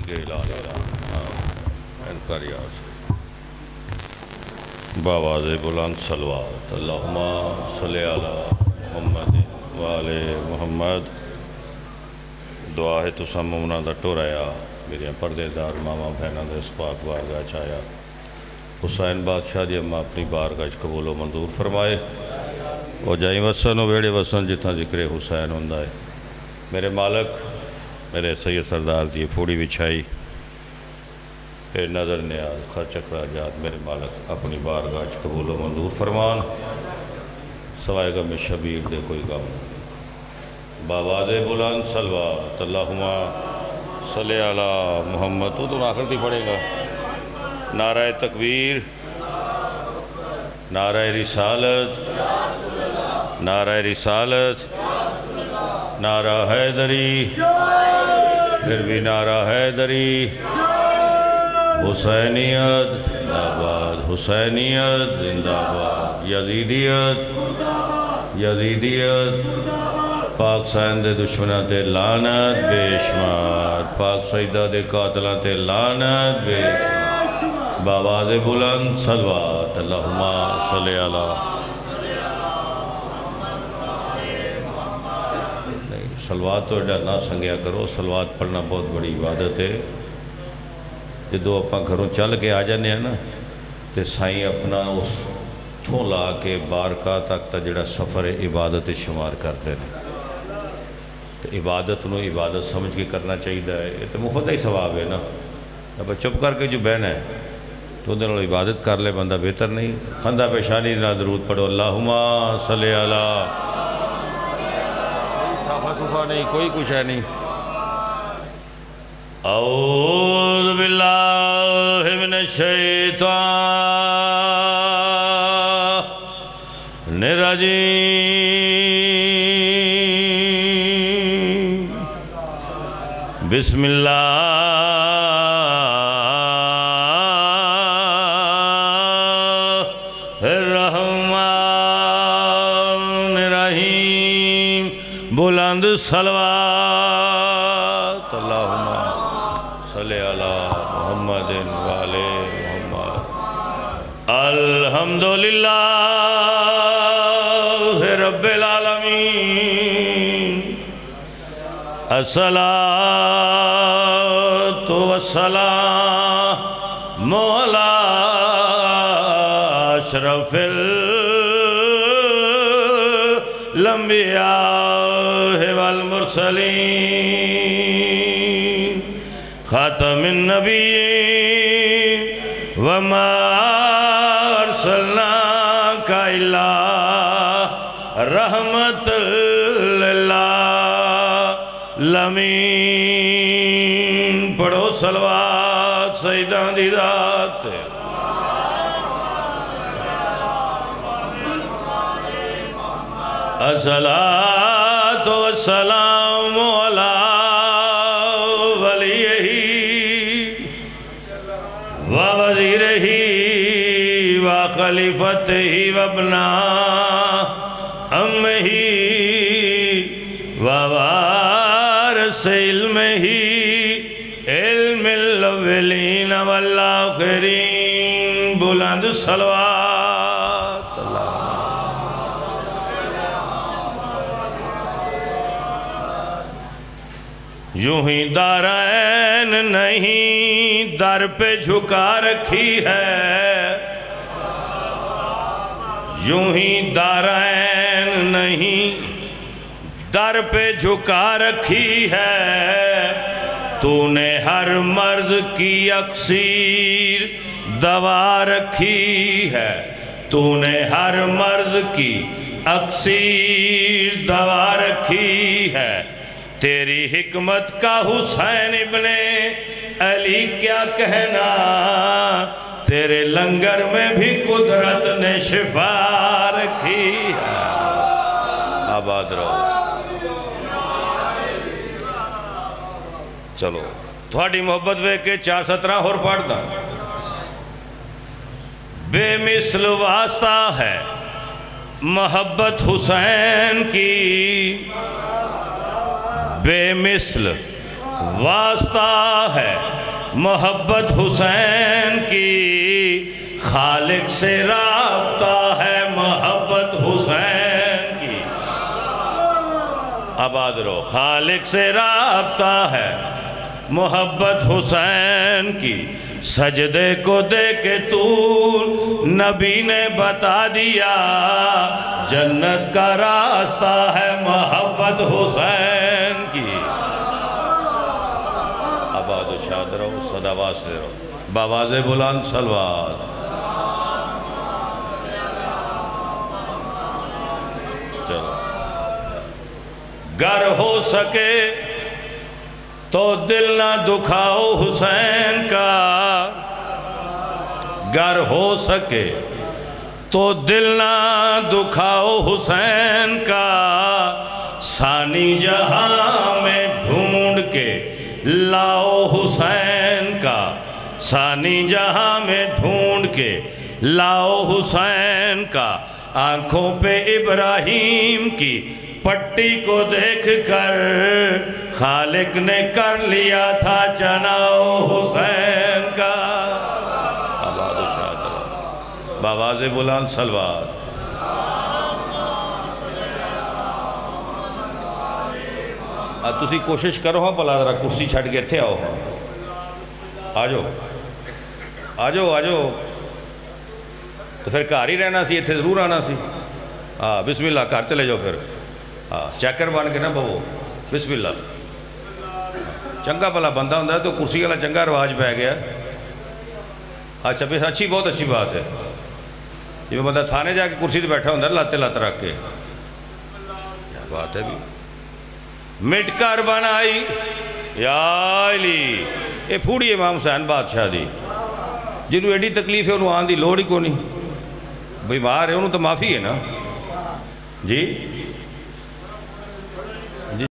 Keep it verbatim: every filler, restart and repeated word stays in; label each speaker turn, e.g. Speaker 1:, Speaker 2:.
Speaker 1: کے اعلان انکار یاد سے باواز بلند صلوات اللہم صلی علی محمد وآل محمد دعا ہے تسا مومنا دا ٹورایا میرے پردے دار ماما بہنہ دے اس پاک بارگاہ چاہیا حسین بادشاہ دی اما اپنی بارگاہ قبول و منظور فرمائے وہ جائیں وسن و ویڑے وسن جتنا ذکر حسین ہوندہ ہے میرے مالک میرے سید سردار دی پھوڑی بچھائی پھر نظر نیاز خرچ اخراجات میرے مالک اپنی بارگاہ قبول و منظور فرمان سوائے غم شبیر دے کوئی غم باواز بلند صلوات اللہم صلی علی محمد تو تو آخر تھی پڑھے گا نعرہ تکبیر نعرہ رسالت نعرہ رسالت نعرہ حیدری پھر بھی نعرہ حیدری حسینیت زندہ باد حسینیت زندہ باد یزیدیت یزیدیت پاک سائن دے دشمنہ تے لعنت بے شمار پاک سیدہ دے قاتلہ تے لعنت بے شمار باواز بلند صلوات اللہم صلی علی نہیں صلوات تو نہ سنگیا کرو صلوات پڑھنا بہت بڑی عبادت ہے جدو اپنا گھروں چل کے آ جانے ہیں نا تے سائیں اپنا اس تھوں لا کے بارکاہ تک تا جڑا سفر عبادت شمار کرتے ہیں تو عبادت نو عبادت سمجھ کے کرنا چاہیے یہ تو مفت ہی ثواب ہے نا اب چپ کر کے جو بہن ہے تو دنوں عبادت کر لے بندہ بہتر نہیں خندہ پیشانی نہ درود پڑھو اللہم صلی علی صافہ صفہ نہیں کوئی کچھ ہے نہیں اعوذ باللہ من الشیطان الرجیم بسم اللہ الرحمن الرحیم بلند صلوات اللہم صلی علی محمد وآل محمد الحمدللہ رب العالمین الصلاة والسلام علی اشرف الانبیاء والمرسلین خاتم النبیین وما ارسلناک الا رحمت للعالمین پڑھو صلوات سیدان دی ذات الصلاة والسلام علی ووزیرہ وخلیفتہ وابنا امہ ووارث علمہ علم الاولین والآخرین بلند صلوات اللہ یوں ہی دارین نہیں در پہ جھکا رکھی ہے یوں ہی دارین نہیں در پہ جھکا رکھی ہے تو نے ہر مرض کی اکسیر دوا رکھی ہے تو نے ہر مرض کی اکسیر دوا رکھی ہے تیری حکمت کا حسین ابن علی کیا کہنا تیرے لنگر میں بھی قدرت نے شفا رکھی ہے آباد رہو چلو تھوڑی محبت وے کے چار سترہ اور پڑھ دا بے مثل واسطہ ہے محبت حسین کی بے مثل واسطہ ہے محبت حسین کی خالق سے رابطہ ہے، محبت حسین کی آباد رو خالق سے رابطہ ہے، محبت حسین کی سجدے کو دے کے طول نبی نے بتا دیا جنت کا راستہ ہے، محبت حسین کی آباد و شاد رہو، صدا واسطے رہو، باواز بلند صلوات۔ چلو گر ہو سکے تو دل نہ دکھاؤ حسین کا، گر ہو سکے تو دل نہ دکھاؤ حسین کا، ثانی جہاں میں ڈھونڈ کے لاؤ حسین کا، ثانی جہاں میں ڈھونڈ کے لاؤ حسین کا، آنکھوں پہ ابراہیم کی پٹی کو دیکھ کر خالق نے کر لیا تھا چناؤ حسین کا، آباد و شاد رہو، باواز بلند صلوات۔ اب تسی کوشش کرو ہاں پلا ذرا کرسی چھڑ کے تھے آؤ ہاں، آجو آجو آجو، تو پھر کار ہی رہنا سی، اتھے ضرور آنا سی، ہاں بسم اللہ کار چلے جاؤ پھر، ہاں چیکر بان کے نا بہو، بسم اللہ، چنگا پلا بندہ ہوندہ ہے تو کرسی والا چنگا رواج پہ گیا، اچھا بس اچھی بہت اچھی بات ہے، یہ بندہ تھانے جا کے کرسی تے بیٹھا ہوندہ ہے لاتے لاتے رکھ کے، کیا بات ہے بھی، مٹ کر بنائی یا علی، یہ پھوڑی امام حسین بادشاہ دی، جنہوں ایڈی تکلیف ہے انہوں آن دی لوڑ ہی کو نہیں، بیمار ہے انہوں تو معافی ہے نا، جی